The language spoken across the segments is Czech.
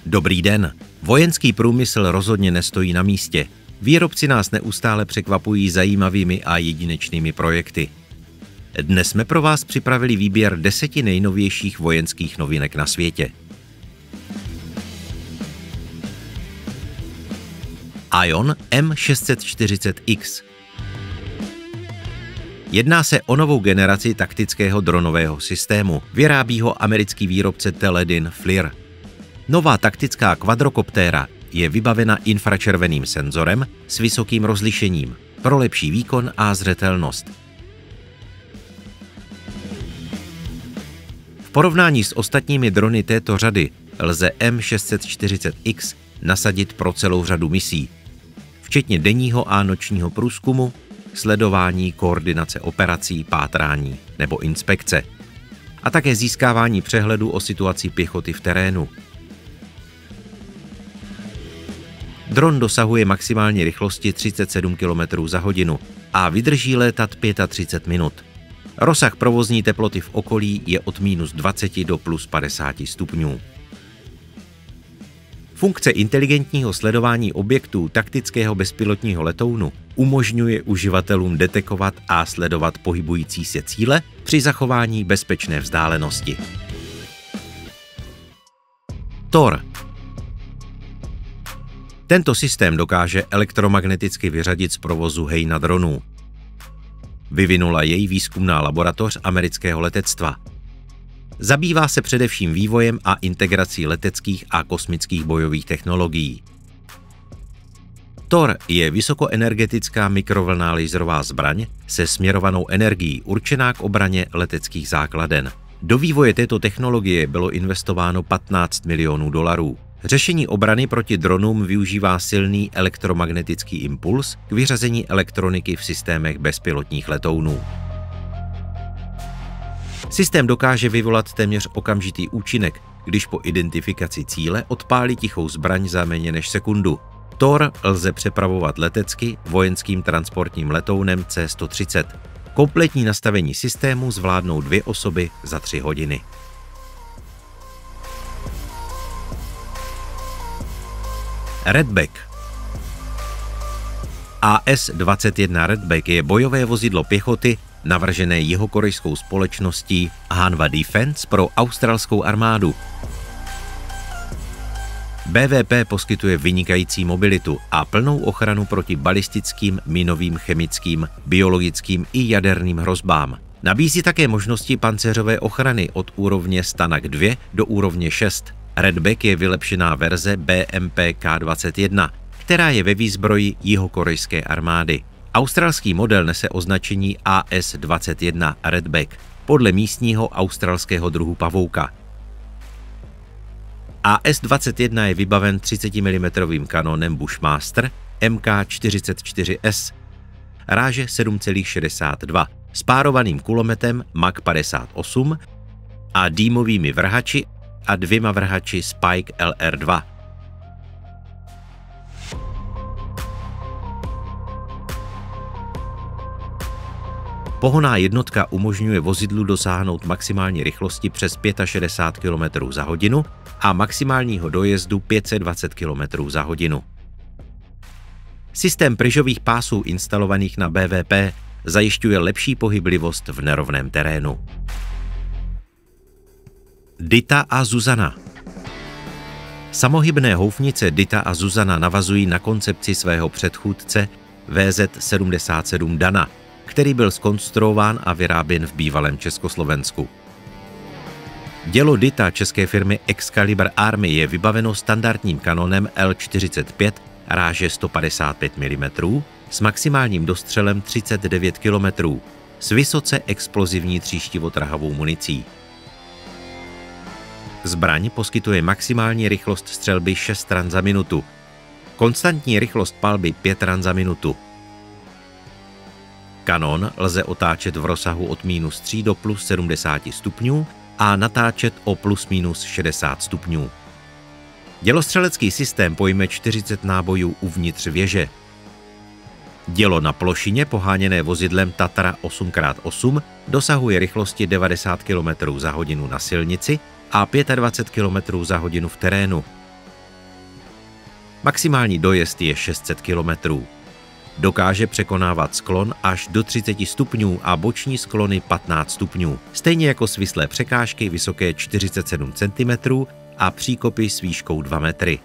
Dobrý den. Vojenský průmysl rozhodně nestojí na místě. Výrobci nás neustále překvapují zajímavými a jedinečnými projekty. Dnes jsme pro vás připravili výběr 10 nejnovějších vojenských novinek na světě. Ion M640X. Jedná se o novou generaci taktického dronového systému. Vyrábí ho americký výrobce Teledyne FLIR. Nová taktická kvadrokoptéra je vybavena infračerveným senzorem s vysokým rozlišením pro lepší výkon a zřetelnost. V porovnání s ostatními drony této řady lze M640X nasadit pro celou řadu misí, včetně denního a nočního průzkumu, sledování, koordinace operací, pátrání nebo inspekce a také získávání přehledu o situaci pěchoty v terénu. Dron dosahuje maximální rychlosti 37 km za hodinu a vydrží létat 35 minut. Rozsah provozní teploty v okolí je od -20 do +50 stupňů. Funkce inteligentního sledování objektů taktického bezpilotního letounu umožňuje uživatelům detekovat a sledovat pohybující se cíle při zachování bezpečné vzdálenosti. Thor. Tento systém dokáže elektromagneticky vyřadit z provozu hejna dronů. Vyvinula jej výzkumná laboratoř amerického letectva. Zabývá se především vývojem a integrací leteckých a kosmických bojových technologií. Thor je vysokoenergetická mikrovlnná laserová zbraň se směrovanou energií určená k obraně leteckých základen. Do vývoje této technologie bylo investováno $15 milionů. Řešení obrany proti dronům využívá silný elektromagnetický impuls k vyřazení elektroniky v systémech bezpilotních letounů. Systém dokáže vyvolat téměř okamžitý účinek, když po identifikaci cíle odpálí tichou zbraň za méně než sekundu. Thor lze přepravovat letecky vojenským transportním letounem C-130. Kompletní nastavení systému zvládnou 2 osoby za 3 hodiny. Redback. AS-21 Redback je bojové vozidlo pěchoty navržené jihokorejskou společností Hanwha Defense pro australskou armádu. BVP poskytuje vynikající mobilitu a plnou ochranu proti balistickým, minovým, chemickým, biologickým i jaderným hrozbám. Nabízí také možnosti pancéřové ochrany od úrovně Stanak 2 do úrovně 6. Redback je vylepšená verze BMP-K21, která je ve výzbroji jihokorejské armády. Australský model nese označení AS-21 Redback podle místního australského druhu pavouka. AS-21 je vybaven 30 mm kanonem Bushmaster MK44S ráže 7,62 s párovaným kulometem Mach 58 a dýmovými vrhači a 2 vrhači Spike LR2. Pohonná jednotka umožňuje vozidlu dosáhnout maximální rychlosti přes 65 km za hodinu a maximálního dojezdu 520 km za hodinu. Systém pryžových pásů instalovaných na BVP zajišťuje lepší pohyblivost v nerovném terénu. Dita a Zuzana. Samohybné houfnice Dita a Zuzana navazují na koncepci svého předchůdce VZ-77 Dana, který byl zkonstruován a vyráběn v bývalém Československu. Dělo Dita české firmy Excalibur Army je vybaveno standardním kanonem L45 ráže 155 mm s maximálním dostřelem 39 km s vysoce explozivní tříštivotrhavou municí. Zbraň poskytuje maximální rychlost střelby 6 ran za minutu, konstantní rychlost palby 5 ran za minutu. Kanon lze otáčet v rozsahu od -3 do +70 stupňů a natáčet o +/- 60 stupňů. Dělostřelecký systém pojme 40 nábojů uvnitř věže. Dělo na plošině poháněné vozidlem Tatra 8x8 dosahuje rychlosti 90 km za hodinu na silnici a 25 km za hodinu v terénu. Maximální dojezd je 600 km. Dokáže překonávat sklon až do 30 stupňů a boční sklony 15 stupňů, stejně jako svislé překážky vysoké 47 cm a příkopy s výškou 2 metry.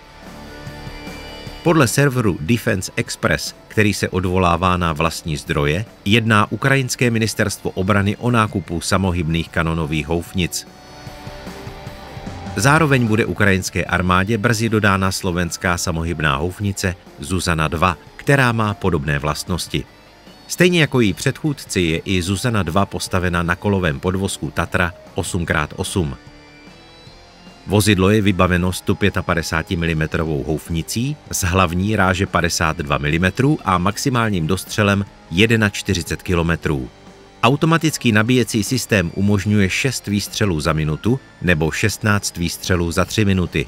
Podle serveru Defense Express, který se odvolává na vlastní zdroje, jedná ukrajinské ministerstvo obrany o nákupu samohybných kanonových houfnic. Zároveň bude ukrajinské armádě brzy dodána slovenská samohybná houfnice Zuzana II, která má podobné vlastnosti. Stejně jako její předchůdci je i Zuzana II postavena na kolovém podvozku Tatra 8x8. Vozidlo je vybaveno 155 mm houfnicí s hlavní ráže 52 mm a maximálním dostřelem 41 km. Automatický nabíjecí systém umožňuje 6 výstřelů za minutu nebo 16 výstřelů za 3 minuty.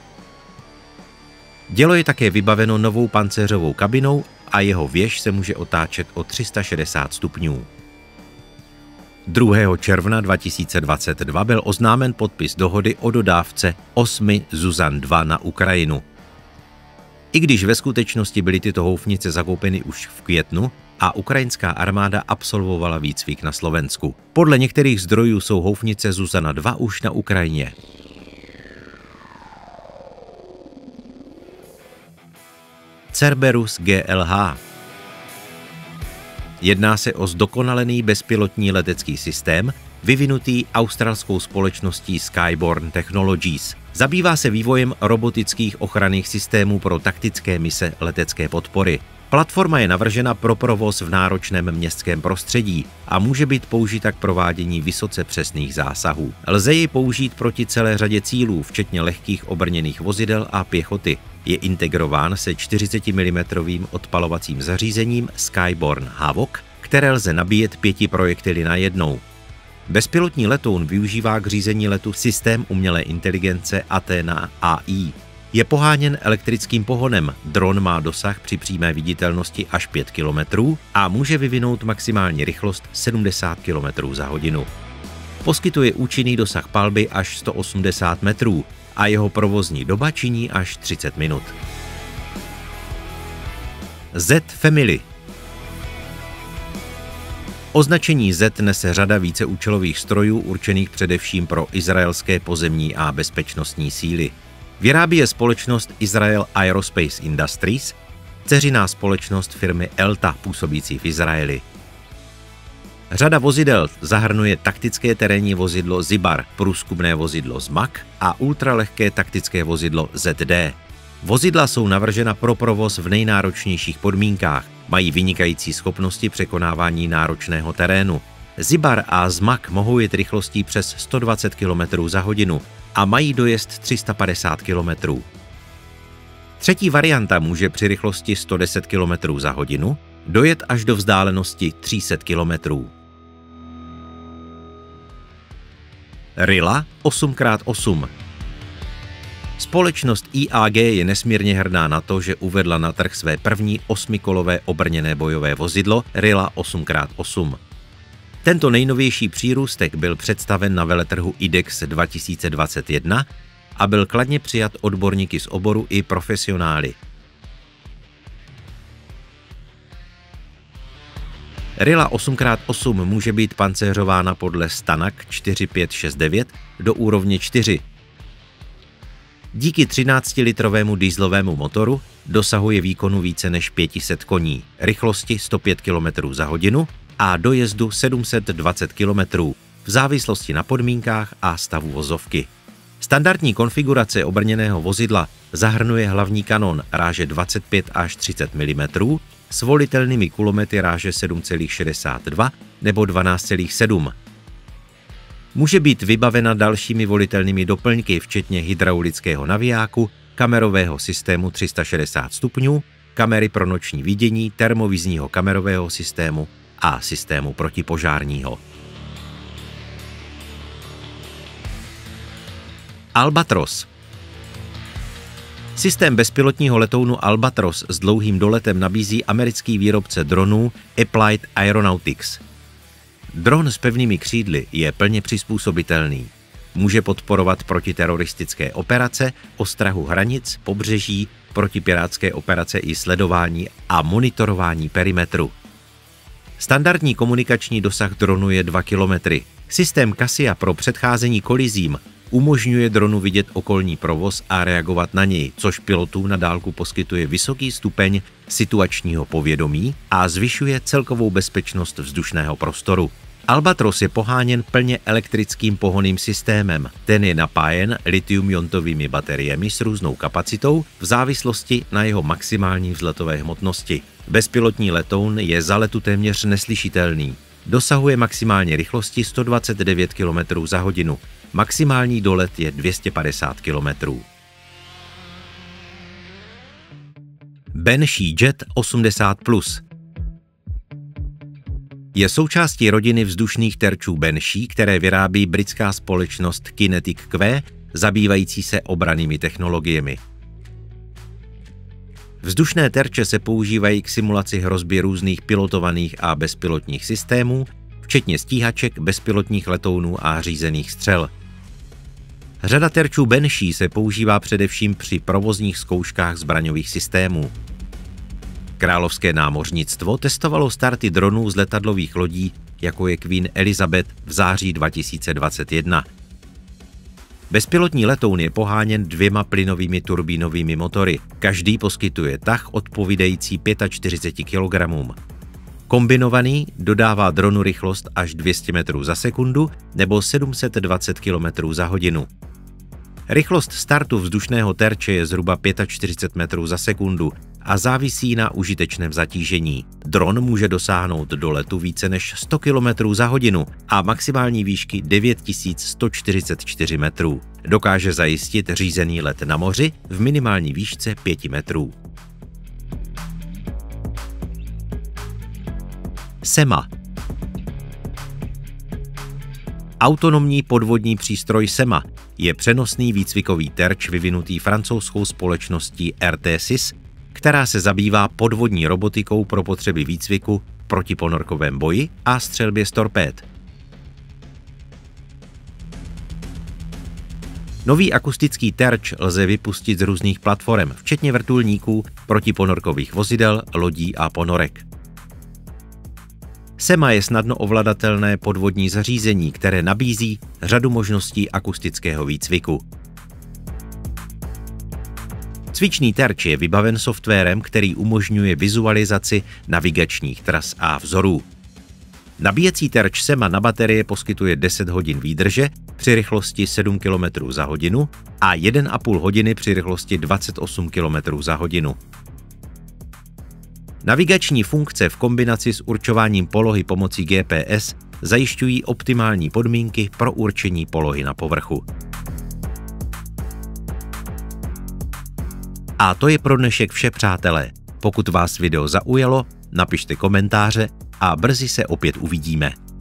Dělo je také vybaveno novou pancéřovou kabinou a jeho věž se může otáčet o 360 stupňů. 2. června 2022 byl oznámen podpis dohody o dodávce 8 Zuzan II na Ukrajinu. I když ve skutečnosti byly tyto houfnice zakoupeny už v květnu a ukrajinská armáda absolvovala výcvik na Slovensku. Podle některých zdrojů jsou houfnice Zuzana II už na Ukrajině. Cerberus GLH. Jedná se o zdokonalený bezpilotní letecký systém, vyvinutý australskou společností Skyborne Technologies. Zabývá se vývojem robotických ochranných systémů pro taktické mise letecké podpory. Platforma je navržena pro provoz v náročném městském prostředí a může být použita k provádění vysoce přesných zásahů. Lze ji použít proti celé řadě cílů, včetně lehkých obrněných vozidel a pěchoty. Je integrován se 40 mm odpalovacím zařízením Skyborne Havoc, které lze nabíjet 5 projektily najednou. Bezpilotní letoun využívá k řízení letu systém umělé inteligence Athena AI. Je poháněn elektrickým pohonem, dron má dosah při přímé viditelnosti až 5 km a může vyvinout maximální rychlost 70 km za hodinu. Poskytuje účinný dosah palby až 180 metrů a jeho provozní doba činí až 30 minut. Z Family. Označení Z nese řada víceúčelových strojů určených především pro izraelské pozemní a bezpečnostní síly. Vyrábí je společnost Israel Aerospace Industries, dceřiná společnost firmy Elta působící v Izraeli. Řada vozidel zahrnuje taktické terénní vozidlo Zibar, průzkumné vozidlo Zmak a ultralehké taktické vozidlo ZD. Vozidla jsou navržena pro provoz v nejnáročnějších podmínkách, mají vynikající schopnosti překonávání náročného terénu. Zibar a Zmak mohou jet rychlostí přes 120 km za hodinu a mají dojezd 350 km. Třetí varianta může při rychlosti 110 km za hodinu dojet až do vzdálenosti 300 km. Rilla 8x8. Společnost IAG je nesmírně hrdá na to, že uvedla na trh své první 8kolové obrněné bojové vozidlo Rilla 8x8. Tento nejnovější přírůstek byl představen na veletrhu IDEX 2021 a byl kladně přijat odborníky z oboru i profesionály. Rilla 8x8 může být pancéřována podle Stanak 4569 do úrovně 4. Díky 13-litrovému dieselovému motoru dosahuje výkonu více než 500 koní, rychlosti 105 km za hodinu a dojezdu 720 km v závislosti na podmínkách a stavu vozovky. Standardní konfigurace obrněného vozidla zahrnuje hlavní kanon ráže 25 až 30 mm s volitelnými kulomety ráže 7,62 nebo 12,7. Může být vybavena dalšími volitelnými doplňky, včetně hydraulického navijáku, kamerového systému 360 stupňů, kamery pro noční vidění, termovizního kamerového systému a systému protipožárního. Albatros. Systém bezpilotního letounu Albatros s dlouhým doletem nabízí americký výrobce dronů Applied Aeronautics. Dron s pevnými křídly je plně přizpůsobitelný. Může podporovat protiteroristické operace, ostrahu hranic, pobřeží, protipirátské operace i sledování a monitorování perimetru. Standardní komunikační dosah dronu je 2 kilometry. Systém Cassia pro předcházení kolizím umožňuje dronu vidět okolní provoz a reagovat na něj, což pilotům na dálku poskytuje vysoký stupeň situačního povědomí a zvyšuje celkovou bezpečnost vzdušného prostoru. Albatros je poháněn plně elektrickým pohonným systémem. Ten je napájen litium-iontovými bateriemi s různou kapacitou v závislosti na jeho maximální vzletové hmotnosti. Bezpilotní letoun je za letu téměř neslyšitelný. Dosahuje maximální rychlosti 129 km za hodinu. Maximální dolet je 250 km. Banshee Jet 80+. Je součástí rodiny vzdušných terčů Banshee, které vyrábí britská společnost Kinetic Q, zabývající se obrannými technologiemi. Vzdušné terče se používají k simulaci hrozby různých pilotovaných a bezpilotních systémů, včetně stíhaček, bezpilotních letounů a řízených střel. Řada terčů Banshee se používá především při provozních zkouškách zbraňových systémů. Královské námořnictvo testovalo starty dronů z letadlových lodí, jako je Queen Elizabeth v září 2021. Bezpilotní letoun je poháněn 2 plynovými turbínovými motory. Každý poskytuje tah odpovídající 45 kg. Kombinovaný dodává dronu rychlost až 200 metrů za sekundu nebo 720 km za hodinu. Rychlost startu vzdušného terče je zhruba 45 metrů za sekundu a závisí na užitečném zatížení. Dron může dosáhnout doletu více než 100 km za hodinu a maximální výšky 9144 metrů. Dokáže zajistit řízený let na moři v minimální výšce 5 metrů. SEMA. Autonomní podvodní přístroj SEMA je přenosný výcvikový terč vyvinutý francouzskou společností RT-SIS, která se zabývá podvodní robotikou pro potřeby výcviku, protiponorkovém boji a střelbě z torpéd. Nový akustický terč lze vypustit z různých platform, včetně vrtulníků, protiponorkových vozidel, lodí a ponorek. SEMA je snadno ovladatelné podvodní zařízení, které nabízí řadu možností akustického výcviku. Cvičný terč je vybaven softwarem, který umožňuje vizualizaci navigačních tras a vzorů. Nabíjecí terč SEMA na baterie poskytuje 10 hodin výdrže při rychlosti 7 km za hodinu a 1,5 hodiny při rychlosti 28 km za hodinu. Navigační funkce v kombinaci s určováním polohy pomocí GPS zajišťují optimální podmínky pro určení polohy na povrchu. A to je pro dnešek vše, přátelé. Pokud vás video zaujalo, napište komentáře a brzy se opět uvidíme.